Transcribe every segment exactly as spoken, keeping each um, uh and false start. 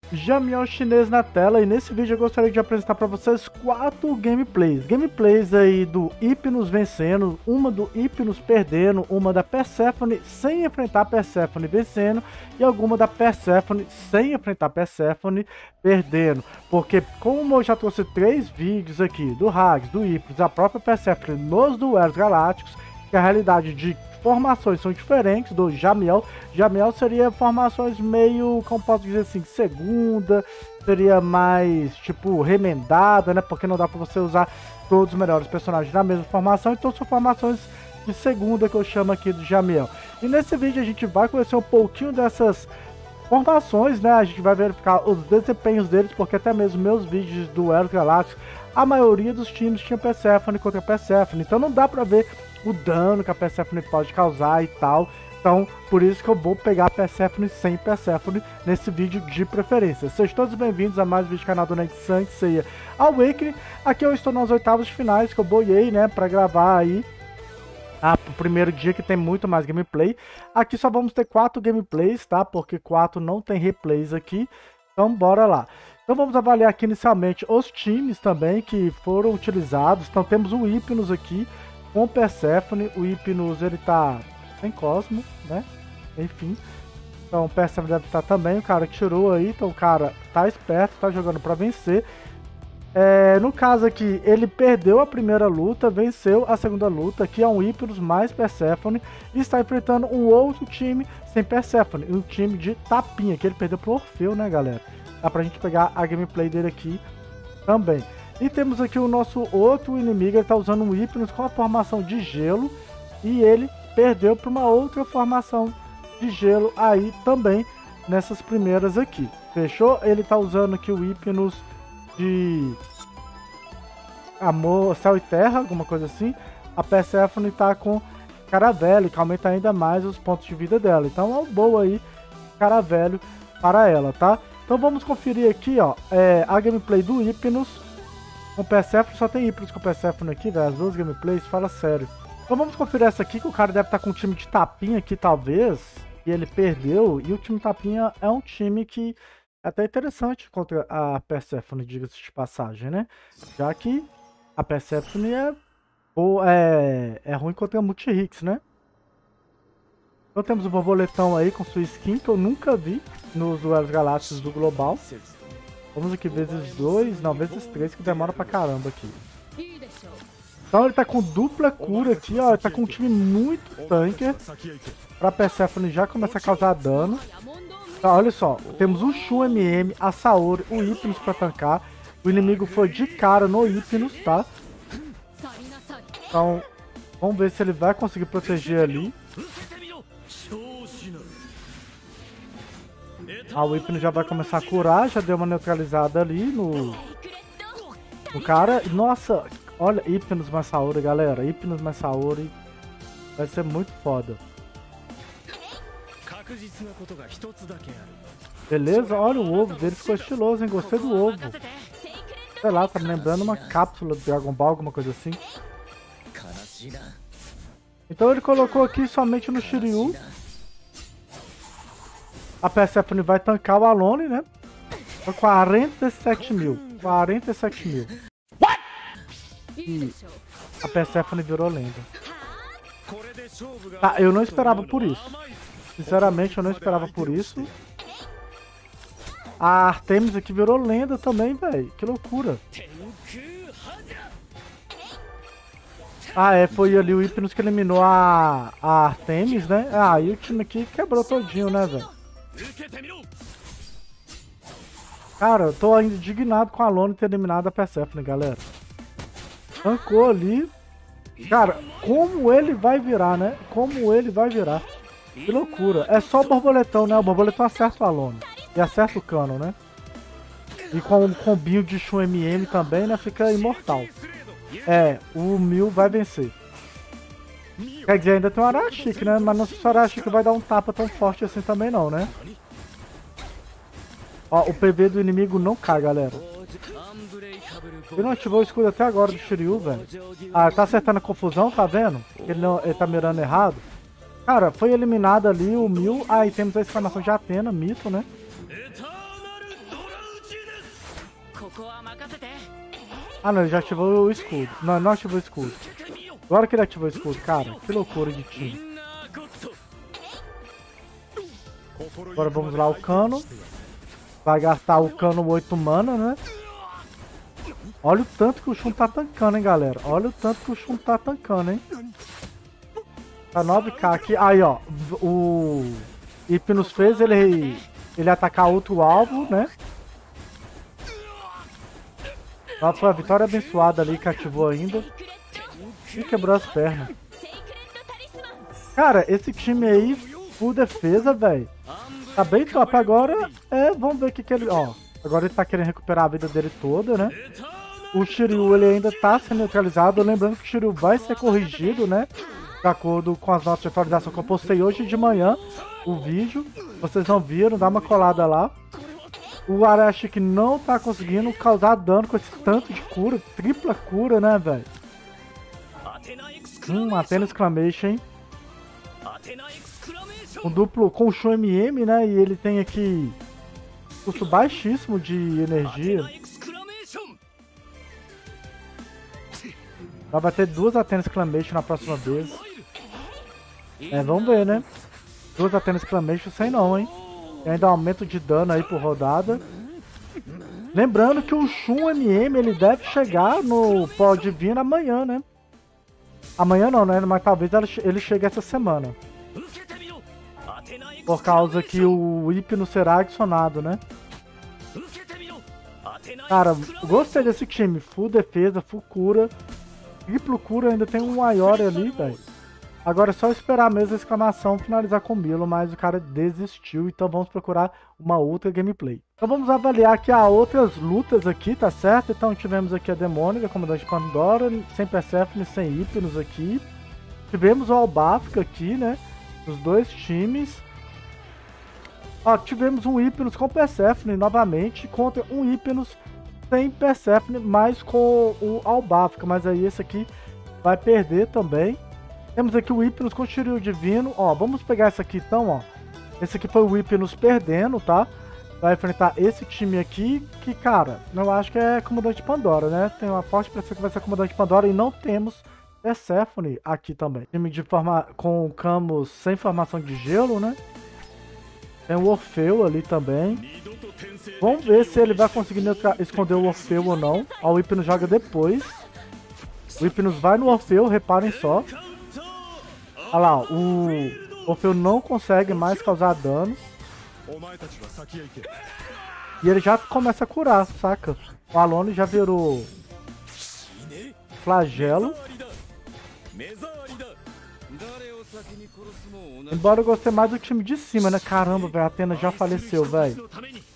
Jamiel chinês na tela, e nesse vídeo eu gostaria de apresentar para vocês quatro gameplays. Gameplays aí do Hypnos vencendo, uma do Hypnos perdendo, uma da Persephone sem enfrentar a Persephone vencendo e alguma da Persephone sem enfrentar a Persephone perdendo. Porque como eu já trouxe três vídeos aqui do Hags, do Hypnos, da própria Persephone nos duelos galácticos, que a realidade de formações são diferentes do Jamiel. Jamiel seria formações meio, como posso dizer assim, segunda, seria mais tipo remendada, né? Porque não dá pra você usar todos os melhores personagens na mesma formação, então são formações de segunda que eu chamo aqui do Jamiel. E nesse vídeo a gente vai conhecer um pouquinho dessas formações, né? A gente vai verificar os desempenhos deles, porque até mesmo meus vídeos do Duelos Galácticos, a maioria dos times tinha Persephone contra Persephone, então não dá pra ver o dano que a Persephone pode causar e tal. Então, por isso que eu vou pegar a Persephone sem Persephone nesse vídeo de preferência. Sejam todos bem-vindos a mais um vídeo do canal do Ned Saint Seiya Awakening. Aqui eu estou nas oitavas de finais, que eu boiei, né, pra gravar aí ah, o primeiro dia, que tem muito mais gameplay. Aqui só vamos ter quatro gameplays, tá? Porque quatro não tem replays aqui. Então, bora lá. Então vamos avaliar aqui inicialmente os times também que foram utilizados. Então temos o Hypnos aqui com Persephone. O Hypnos, ele tá sem Cosmo, né? Enfim. Então o Persephone deve estar também. O cara que tirou aí. Então o cara tá esperto, tá jogando pra vencer. É, no caso aqui, ele perdeu a primeira luta, venceu a segunda luta, que é um Hypnos mais Persephone, e está enfrentando um outro time sem Persephone, um time de tapinha, que ele perdeu pro Orfeu, né, galera? Dá pra gente pegar a gameplay dele aqui também. E temos aqui o nosso outro inimigo, ele tá usando um Hypnos com a formação de gelo, e ele perdeu para uma outra formação de gelo aí também, nessas primeiras aqui. Fechou? Ele tá usando aqui o Hypnos de amor, céu e terra, alguma coisa assim. A Persephone tá com Caravelho, que aumenta ainda mais os pontos de vida dela. Então é um boa aí, Caravelho para ela, tá? Então vamos conferir aqui, ó, é, a gameplay do Hypnos com Persephone. Só tem Hypnos com Persephone aqui, velho, as duas gameplays, fala sério. Então vamos conferir essa aqui, que o cara deve estar com um time de tapinha aqui, talvez, e ele perdeu. E o time tapinha é um time que é até interessante contra a Persephone, diga-se de passagem, né? Já que a Persephone é, ou é, é ruim contra a Multi-Hits, né? Então temos o borboletão aí com sua skin, que eu nunca vi nos duelos galácticos do Global. Vamos aqui vezes dois, não, vezes três, que demora pra caramba aqui. Então ele tá com dupla cura aqui, ó, ele tá com um time muito tanker, pra Persephone já começa a causar dano. Tá, olha só, temos o Shun M M, a Saori, o Hypnos pra tancar. O inimigo foi de cara no Hypnos, tá? Então, vamos ver se ele vai conseguir proteger ali. Ah, o Hypnos já vai começar a curar, já deu uma neutralizada ali no, no cara. Nossa, olha, Hypnos mais Saori, galera. Hypnos mais Saori vai ser muito foda. Beleza, olha o ovo dele, ficou estiloso, hein? Gostei do ovo. Sei lá, tá me lembrando uma cápsula do Dragon Ball, alguma coisa assim. Então ele colocou aqui somente no Shiryu. A Persephone vai tancar o Alone, né? Foi quarenta e sete mil. quarenta e sete mil. E a Persephone virou lenda. Tá, eu não esperava por isso. Sinceramente, eu não esperava por isso. A Artemis aqui virou lenda também, velho. Que loucura. Ah, é, foi ali o Hypnos que eliminou a, a Artemis, né? Ah, e o time aqui quebrou todinho, né, velho? Cara, eu tô ainda indignado com a Alone ter eliminado a Persephone, galera. Tancou ali. Cara, como ele vai virar, né? Como ele vai virar. Que loucura. É só o borboletão, né? O borboletão acerta o Alone. E acerta o Cano, né? E com o combinho de Shun M M também, né? Fica imortal. É, o Mil vai vencer. Quer dizer, ainda tem o Arashiki, né? Mas não sei se o Arashiki vai dar um tapa tão forte assim também não, né? Ó, o P V do inimigo não cai, galera. Ele não ativou o escudo até agora do Shiryu, velho. Ah, tá acertando a confusão, tá vendo? Ele, não, ele tá mirando errado. Cara, foi eliminado ali o Mil. Ah, e temos a exclamação de Athena, mito, né? Ah, não, ele já ativou o escudo. Não, ele não ativou o escudo. Agora que ele ativou o escudo, cara, que loucura de time. Agora vamos lá, o Cano. Vai gastar o Cano oito mana, né? Olha o tanto que o Shun tá tancando, hein, galera. Olha o tanto que o Shun tá tancando, hein. Tá nove K aqui. Aí, ó. O Hypnos fez ele, ele atacar outro alvo, né? Nossa, foi a vitória abençoada ali que ativou ainda. E quebrou as pernas. Cara, esse time aí, full defesa, velho. Tá bem top. Agora, é, vamos ver o que que ele... Ó, agora ele tá querendo recuperar a vida dele toda, né? O Shiryu, ele ainda tá sendo neutralizado. Lembrando que o Shiryu vai ser corrigido, né? De acordo com as notas de atualização que eu postei hoje de manhã. O vídeo. Vocês não viram, dá uma colada lá. O Arashi que não tá conseguindo causar dano com esse tanto de cura. Tripla cura, né, velho? Hum, Athena Exclamation, hein? Um duplo com o Shun M M, né? E ele tem aqui custo baixíssimo de energia. Vai ter duas Athena Exclamation na próxima vez. É, vamos ver, né? Duas Athena Exclamation sem não, hein? E ainda aumento de dano aí por rodada. Lembrando que o Shun M M ele deve chegar no pó divino amanhã, né? Amanhã não, né? Mas talvez ele chegue essa semana. Por causa que o Hypnos será adicionado, né? Cara, gostei desse time. Full defesa, full cura. Triplo cura, ainda tem um Ayori ali, velho. Agora é só esperar mesmo a exclamação finalizar com o Milo, mas o cara desistiu, então vamos procurar uma outra gameplay. Então vamos avaliar aqui as outras lutas aqui, tá certo? Então tivemos aqui a Demônica, Comandante Pandora, sem Persephone, sem Hypnos aqui. Tivemos o Albafka aqui, né? Os dois times. Ó, tivemos um Hypnos com Persephone novamente, contra um Hypnos sem Persephone, mas com o Albafka, mas aí esse aqui vai perder também. Temos aqui o Hypnos com o Shiryu Divino. Ó, vamos pegar esse aqui então, ó. Esse aqui foi o Hypnos perdendo, tá? Vai enfrentar esse time aqui, que, cara, eu acho que é Comandante Pandora, né? Tem uma forte impressão que vai ser Comandante Pandora e não temos Persephone aqui também. Time de forma com Camus sem formação de gelo, né? Tem o Orfeu ali também. Vamos ver se ele vai conseguir esconder o Orfeu ou não. Ó, o Hypnos joga depois. O Hypnos vai no Orfeu, reparem só. Olha lá, o Orfeu não consegue mais causar dano. E ele já começa a curar, saca? O Alone já virou flagelo. Embora eu gostei mais do time de cima, né? Caramba, velho, a Athena já faleceu, velho.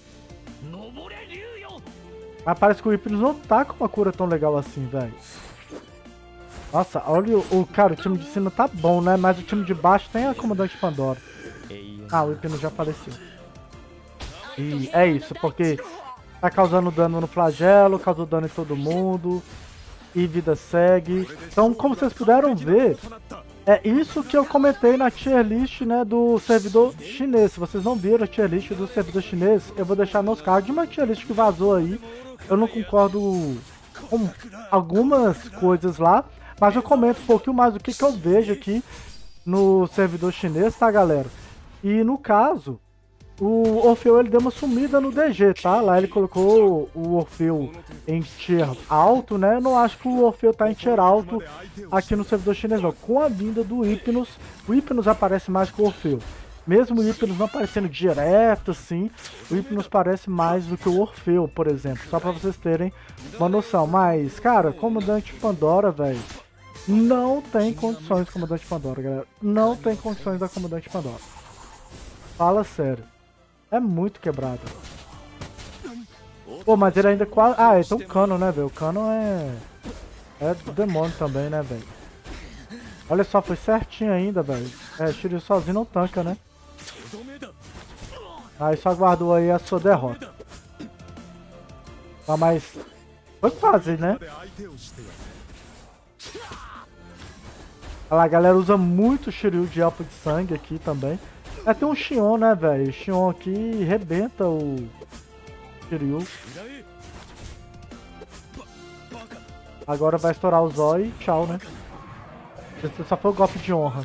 Mas parece que o Hypnos não tá com uma cura tão legal assim, velho. Nossa, olha o, o... Cara, o time de cima tá bom, né? Mas o time de baixo tem a Comandante Pandora. Ah, o Hypnos já faleceu. E é isso, porque tá causando dano no flagelo, causou dano em todo mundo. E vida segue. Então, como vocês puderam ver, é isso que eu comentei na tier list, né, do servidor chinês. Se vocês não viram a tier list do servidor chinês, eu vou deixar nos cards. Uma tier list que vazou aí. Eu não concordo com algumas coisas lá. Mas eu comento um pouquinho mais do que, que eu vejo aqui no servidor chinês, tá, galera? E no caso, o Orfeu ele deu uma sumida no D G, tá? Lá ele colocou o Orfeu em tier alto, né? Eu não acho que o Orfeu tá em tier alto aqui no servidor chinês, não. Com a vinda do Hypnos, o Hypnos aparece mais que o Orfeu. Mesmo o Hypnos não aparecendo direto, assim, o Hypnos parece mais do que o Orfeu, por exemplo. Só pra vocês terem uma noção. Mas, cara, Comandante Pandora, velho, não tem condições do Comandante Pandora, galera. Não tem condições da Comandante Pandora. Fala sério. É muito quebrado. Pô, mas ele ainda quase... Ah, então o Cano, né, velho? O Cano é... É do demônio também, né, velho? Olha só, foi certinho ainda, velho. É, Shiryu sozinho não tanca, né? Aí só aguardou aí a sua derrota. Ah, mas... Foi quase, né? Olha lá, a galera usa muito Shiryu de elfo de sangue aqui também. É, tem um Xion, né, velho? O Xion aqui rebenta o Shiryu. Agora vai estourar o zóio e tchau, né? Esse só foi o golpe de honra.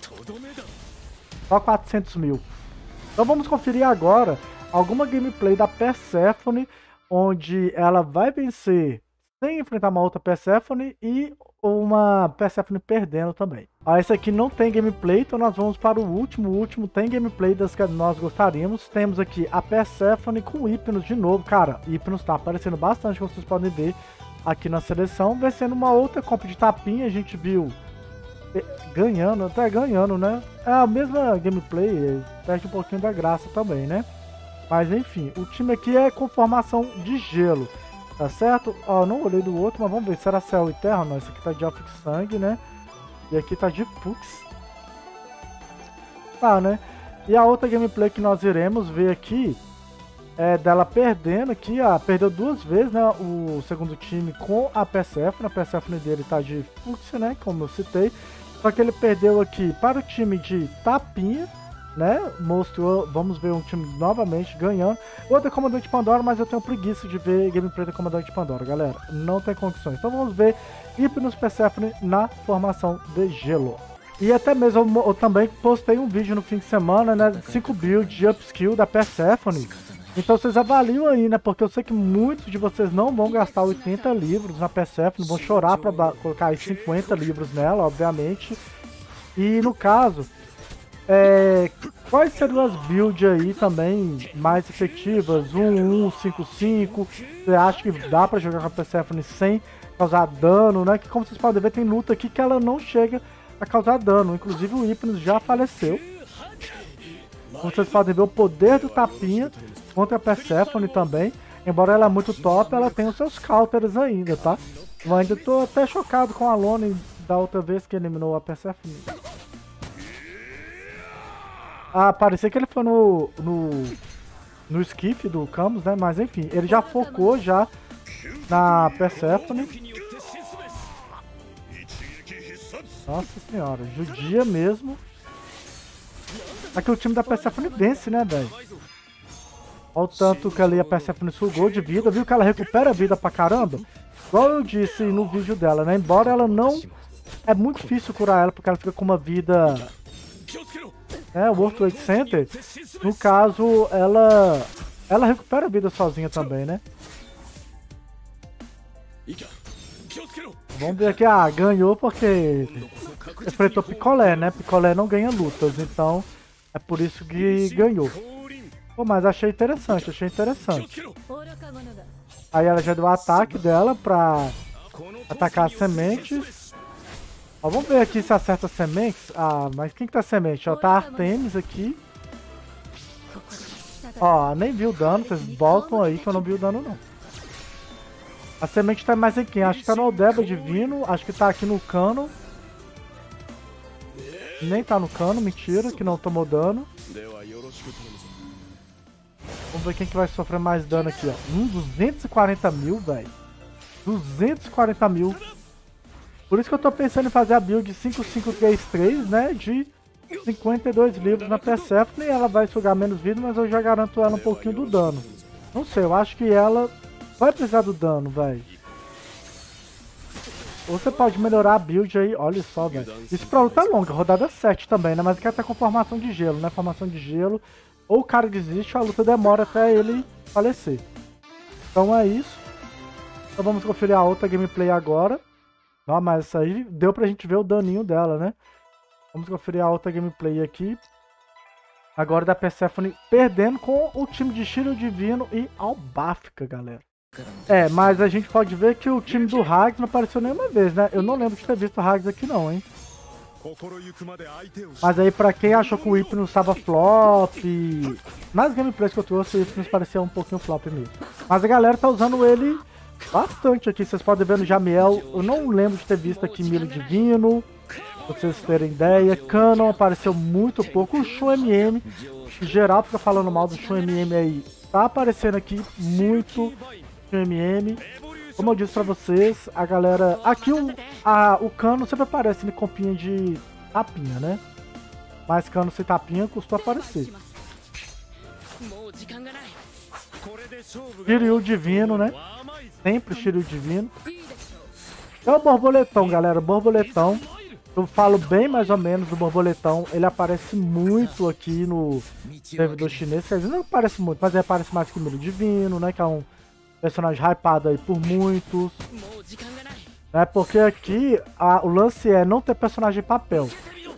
Só quatrocentos mil. Então vamos conferir agora alguma gameplay da Persephone, onde ela vai vencer sem enfrentar uma outra Persephone e uma Persephone perdendo também. Ah, esse aqui não tem gameplay, então nós vamos para o último. O último tem gameplay das que nós gostaríamos. Temos aqui a Persephone com o Hypnos de novo. Cara, Hypnos tá aparecendo bastante, como vocês podem ver aqui na seleção. Vencendo uma outra comp de tapinha, a gente viu ganhando, até ganhando, né? É a mesma gameplay, perde um pouquinho da graça também, né? Mas enfim, o time aqui é com formação de gelo, tá certo? Ó, não olhei do outro, mas vamos ver, será Céu e Terra? Não, esse aqui tá de Elfic Sangue, né? E aqui tá de Fux. Tá, né? E a outra gameplay que nós iremos ver aqui é dela perdendo aqui, ó, perdeu duas vezes, né? O segundo time com a Persephone, a Persephone dele tá de Fux, né? Como eu citei. Só que ele perdeu aqui para o time de Tapinha, né? Mostrou, vamos ver um time novamente ganhando. Outra Comandante Pandora, mas eu tenho preguiça de ver gameplay da Comandante Pandora, galera. Não tem condições. Então vamos ver Hypnos Persephone na formação de gelo. E até mesmo eu, eu também postei um vídeo no fim de semana, né? cinco builds de upskill da Persephone. Então vocês avaliam aí, né? Porque eu sei que muitos de vocês não vão gastar oitenta livros na Persephone, vão chorar para colocar aí cinquenta livros nela, obviamente. E no caso, é, quais seriam as builds aí também mais efetivas? um, um, cinco, cinco. Você acha que dá para jogar com a Persephone sem causar dano, né? Que como vocês podem ver, tem luta aqui que ela não chega a causar dano. Inclusive o Hypnos já faleceu. Como vocês podem ver, o poder do Tapinha contra a Persephone também. Embora ela é muito top, ela tem os seus counters ainda, tá? Eu ainda tô até chocado com a Lone da outra vez que eliminou a Persephone. Ah, parecia que ele foi no, no, no skiff do Camus, né? Mas enfim, ele já focou já na Persephone. Nossa senhora, judia mesmo. Aqui o time da Persephone vence, né, velho? Olha o tanto que ali a Persephone sugou de vida. Viu que ela recupera vida pra caramba? Igual eu disse no vídeo dela, né? Embora ela não... É muito difícil curar ela porque ela fica com uma vida... É, o World Trade Center. No caso, ela... Ela recupera a vida sozinha também, né? Vamos ver aqui. Ah, ganhou porque... enfrentou Picolé, né? Picolé não ganha lutas, então... É por isso que ganhou. Pô, mas achei interessante, achei interessante. Aí ela já deu o ataque dela pra atacar as sementes. Ó, vamos ver aqui se acerta as sementes. Ah, mas quem que tá semente? Ó, tá Artemis aqui. Ó, nem vi o dano, vocês voltam aí que eu não vi o dano não. A semente tá mais em quem? Acho que tá no Aldeba Divino, acho que tá aqui no Cano. Nem tá no Cano, mentira, que não tomou dano. Vamos ver quem que vai sofrer mais dano aqui, ó. Hum, duzentos e quarenta mil, velho. duzentos e quarenta mil. Por isso que eu tô pensando em fazer a build cinco cinco três três, né? De cinquenta e dois livros na Persephone. Ela vai sugar menos vida, mas eu já garanto ela um pouquinho do dano. Não sei, eu acho que ela vai precisar do dano, velho. Ou você pode melhorar a build aí, olha só, velho. Isso pra luta longa, rodada sete também, né? Mas aqui até com formação de gelo, né? Formação de gelo. Ou o cara desiste, ou a luta demora até ele falecer. Então é isso. Então vamos conferir a outra gameplay agora. Não, mas isso aí deu pra gente ver o daninho dela, né? Vamos conferir a outra gameplay aqui. Agora da Persephone perdendo com o time de Shiryu Divino e Albáfica, galera. É, mas a gente pode ver que o time do Hags não apareceu nenhuma vez, né? Eu não lembro de ter visto o Hags aqui não, hein? Mas aí pra quem achou que o Hypnos estava flop... Nas gameplays que eu trouxe, o Hypnos parecia um pouquinho flop mesmo. Mas a galera tá usando ele bastante aqui. Vocês podem ver no Jamiel. Eu não lembro de ter visto aqui Milho Divino. Pra vocês terem ideia. Canon apareceu muito pouco. O Shun M M. Em geral fica falando mal do Shun M M aí. Tá aparecendo aqui muito Shun M M. Como eu disse pra vocês, a galera... Aqui o, a, o Cano sempre aparece em compinha de tapinha, né? Mas Cano sem tapinha custou aparecer. Shiryu Divino, né? Sempre Shiryu Divino. É o Borboletão, galera. Borboletão. Eu falo bem mais ou menos do Borboletão. Ele aparece muito aqui no servidor chinês. Quer dizer, não aparece muito, mas ele aparece mais que o Shiryu Divino, né? Que é um personagem hypado aí por muitos. Né? Porque aqui a, o lance é não ter personagem em papel.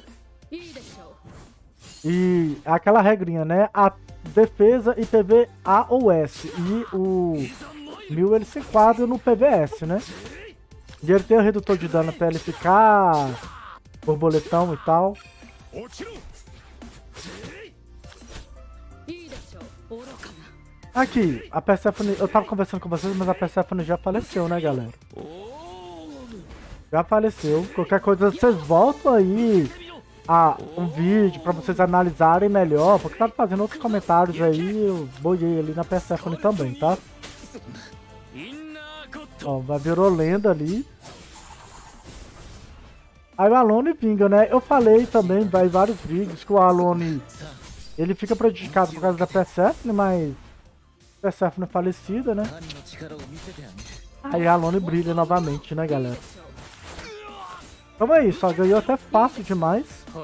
E aquela regrinha, né? A defesa e P V A ou S. E o Mil ele se enquadra no P V S, né? E ele tem o redutor de dano pra ele ficar borboletão e tal. Aqui, a Persephone, eu tava conversando com vocês, mas a Persephone já faleceu, né, galera? Já faleceu. Qualquer coisa, vocês voltam aí a um vídeo pra vocês analisarem melhor, porque tava fazendo outros comentários aí, eu boiei ali na Persephone também, tá? Ó, vai virou lenda ali. Aí o Alone vinga, né? Eu falei também, vai vários vídeos, que o Alone, ele fica prejudicado por causa da Persephone, mas Persephone é falecida, né? Aí a Alone brilha novamente, né, galera? Então é isso, ó, ganhou até fácil demais.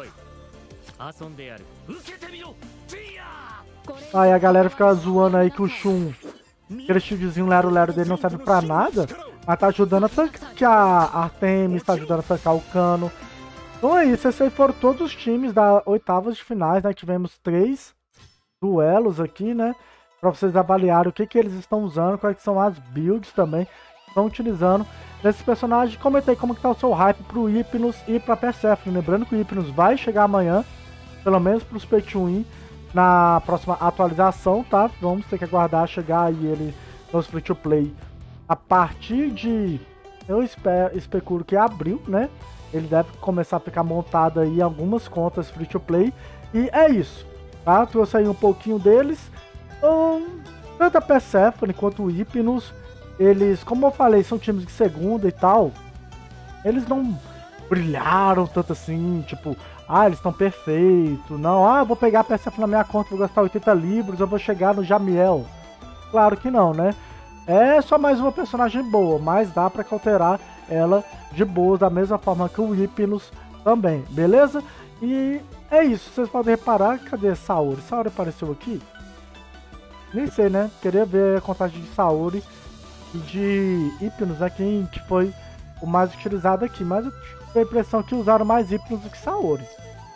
Aí a galera fica zoando aí que o Shun, aquele shieldzinho lero-lero dele não serve pra nada, mas tá ajudando a tancar a Artemis, tá ajudando a tancar o Cano. Então é isso, esses aí foram todos os times da oitavas de finais, né? Tivemos três duelos aqui, né? Pra vocês avaliarem o que que eles estão usando, quais são as builds também que estão utilizando nesses personagens. Comentei como que tá o seu hype pro Hypnos e pra Persephone. Lembrando que o Hypnos vai chegar amanhã, pelo menos pros Pay to Win, na próxima atualização, tá? Vamos ter que aguardar chegar aí ele nos free to play a partir de, eu espero, especulo que é abril, né? Ele deve começar a ficar montado aí em algumas contas free to play. E é isso, tá? Trouxe aí um pouquinho deles. Um, tanto a Persephone quanto o Hypnos, eles, como eu falei, são times de segunda e tal. Eles não brilharam tanto assim, tipo, ah, eles estão perfeitos. Não, ah, eu vou pegar a Persephone na minha conta, vou gastar oitenta libras, eu vou chegar no Jamiel. Claro que não, né? É só mais uma personagem boa, mas dá pra cauterar ela de boa, da mesma forma que o Hypnos também, beleza? E é isso, vocês podem reparar, cadê Saori? Saori apareceu aqui? Nem sei, né? Queria ver a contagem de Saori e de Hypnos, né? Quem que foi o mais utilizado aqui, mas eu tive a impressão que usaram mais Hypnos do que Saori,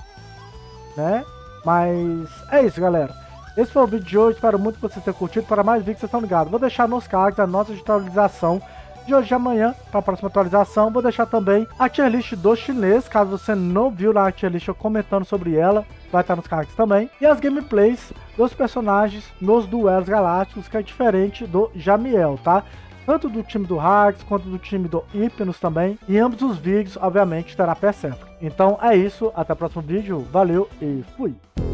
né? Mas é isso, galera. Esse foi o vídeo de hoje, espero muito que vocês tenham curtido. Para mais vídeos, vocês estão ligados. Vou deixar nos cards a nota de atualização de hoje e amanhã, para a próxima atualização. Vou deixar também a tier list do chinês, caso você não viu lá a tier list eu comentando sobre ela, vai estar nos cards também. E as gameplays dos personagens nos duelos galácticos, que é diferente do Jamiel, tá? Tanto do time do Hags, quanto do time do Hypnos também. E ambos os vídeos, obviamente, terá Persephone. Então é isso, até o próximo vídeo, valeu e fui!